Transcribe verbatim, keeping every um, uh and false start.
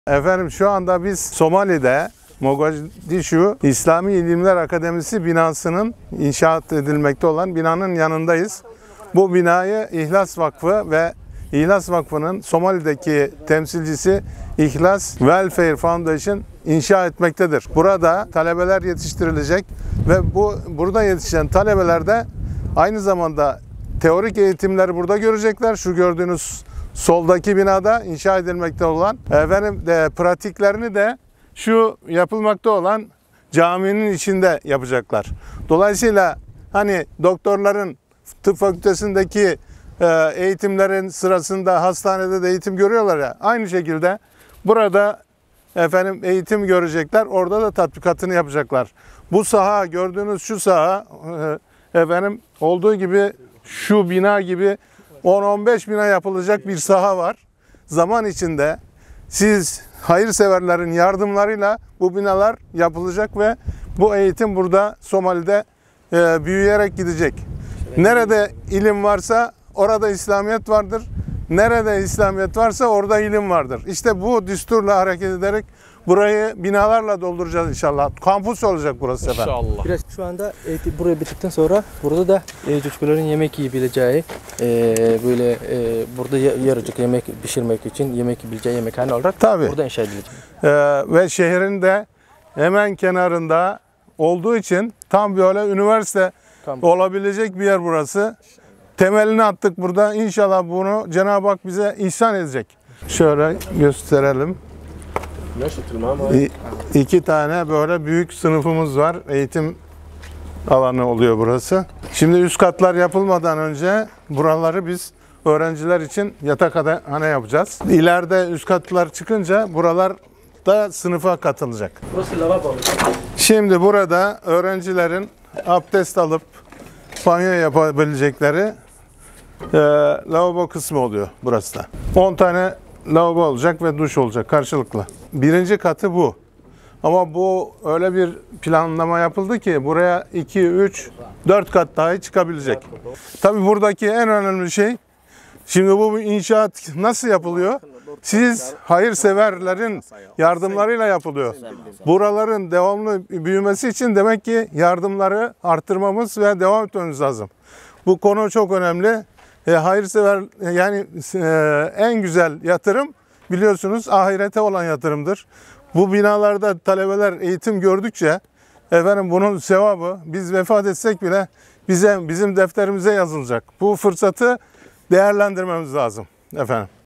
Efendim şu anda biz Somali'de Mogadishu İslami İlimler Akademisi binasının inşaat edilmekte olan binanın yanındayız. Bu binayı İhlas Vakfı ve İhlas Vakfı'nın Somali'deki temsilcisi İhlas Welfare Foundation inşa etmektedir. Burada talebeler yetiştirilecek ve bu burada yetişen talebeler de aynı zamanda teorik eğitimleri burada görecekler. Şu gördüğünüz soldaki binada inşa edilmekte olan efendim de pratiklerini de şu yapılmakta olan caminin içinde yapacaklar. Dolayısıyla hani doktorların tıp fakültesindeki eğitimlerin sırasında hastanede de eğitim görüyorlar ya, aynı şekilde burada efendim eğitim görecekler. Orada da tatbikatını yapacaklar. Bu saha, gördüğünüz şu saha efendim olduğu gibi şu bina gibi on on beş bina yapılacak bir saha var. Zaman içinde siz hayırseverlerin yardımlarıyla bu binalar yapılacak ve bu eğitim burada Somali'de e, büyüyerek gidecek. Nerede ilim varsa orada İslamiyet vardır. Nerede İslamiyet varsa orada ilim vardır. İşte bu düsturla hareket ederek burayı binalarla dolduracağız inşallah. Kampüs olacak burası efendim. İnşallah. Biraz şu anda eğitim buraya bittikten sonra burada da e, çocukların yemek yiyebileceği e, böyle e, burada yarıcık yemek pişirmek için yemek yiyebileceği yemekhane olarak Tabii. burada inşa edilecek. Ee, ve şehrin de hemen kenarında olduğu için tam böyle üniversite Kampüs. olabilecek bir yer burası. Temelini attık burada. İnşallah bunu Cenab-ı Hak bize ihsan edecek. Şöyle gösterelim. İki tane böyle büyük sınıfımız var. Eğitim alanı oluyor burası. Şimdi üst katlar yapılmadan önce buraları biz öğrenciler için yatakhane yapacağız. İleride üst katlar çıkınca buralar da sınıfa katılacak. Burası lavabo. Şimdi burada öğrencilerin abdest alıp banyo yapabilecekleri e, lavabo kısmı oluyor burası da. on tane lavabo olacak ve duş olacak karşılıklı. Birinci katı bu. Ama bu öyle bir planlama yapıldı ki buraya iki, üç, dört kat dahi çıkabilecek. Tabii buradaki en önemli şey, şimdi bu inşaat nasıl yapılıyor? Siz hayırseverlerin yardımlarıyla yapılıyor. Buraların devamlı büyümesi için demek ki yardımları arttırmamız ve devam etmemiz lazım. Bu konu çok önemli. E, hayırsever yani e, en güzel yatırım biliyorsunuz ahirete olan yatırımdır. Bu binalarda talebeler eğitim gördükçe efendim bunun sevabı biz vefat etsek bile bize bizim defterimize yazılacak. Bu fırsatı değerlendirmemiz lazım efendim.